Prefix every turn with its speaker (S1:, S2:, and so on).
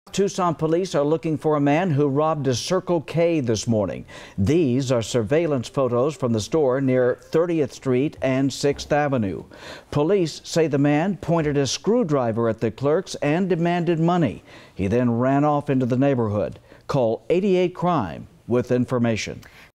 S1: Tucson Police are looking for a man who robbed a Circle K this morning. These are surveillance photos from the store near 30th Street and 6th Avenue. Police say the man pointed a screwdriver at the clerks and demanded money. He then ran off into the neighborhood. Call 88 Crime with information.